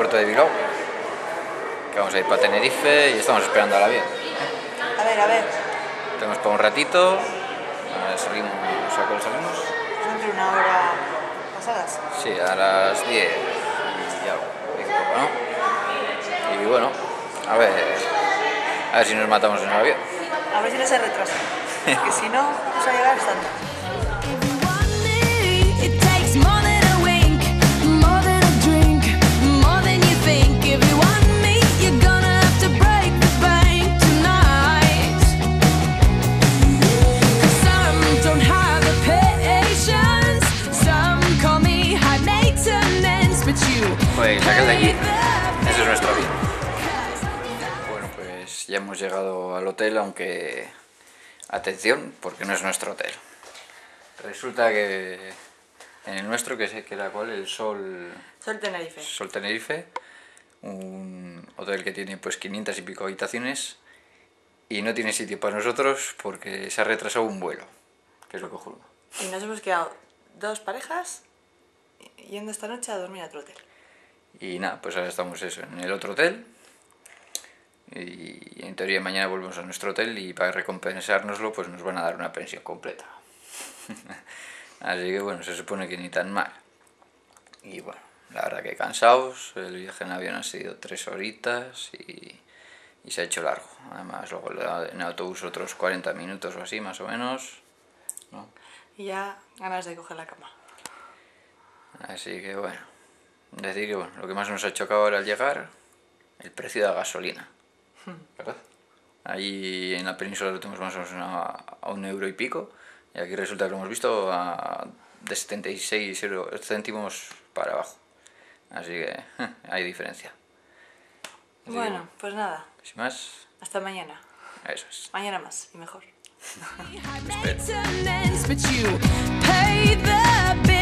aeropuerto de Bilbao, que vamos a ir para Tenerife y estamos esperando al avión. A ver. Tenemos para un ratito, salimos, ¿a cuál salimos? Entre una hora pasadas. Sí, a las 10 y algo, 10 y poco, ¿no? Y bueno, a ver si nos matamos en el avión. A ver si no se retrasa. Que si no, vamos a llegar estando. Pues aquel de allí, ese es nuestro avión. Bueno, pues ya hemos llegado al hotel, aunque atención, porque no es nuestro hotel. Resulta que en el nuestro, que era ¿cuál? El Sol Tenerife. Sol Tenerife, un hotel que tiene pues 500 y pico habitaciones y no tiene sitio para nosotros porque se ha retrasado un vuelo, que es lo que juro. Y nos hemos quedado 2 parejas yendo esta noche a dormir a otro hotel. Y nada, pues ahora estamos en el otro hotel y en teoría mañana volvemos a nuestro hotel y para recompensárnoslo pues nos van a dar una pensión completa. Así que bueno, se supone que ni tan mal. Y bueno, la verdad que cansados, el viaje en avión ha sido 3 horitas y se ha hecho largo. Además luego en autobús otros 40 minutos o así más o menos, ¿no? Y ya ganas de coger la cama. Así que bueno, decir que bueno, lo que más nos ha chocado ahora al llegar, el precio de la gasolina, ¿verdad? Allí en la península lo tenemos más o menos a 1 euro y pico, y aquí resulta que lo hemos visto de 76 céntimos para abajo. Así que hay diferencia. Bueno, pues nada. Sin más, Hasta mañana. eso es. Mañana más y mejor. Espero.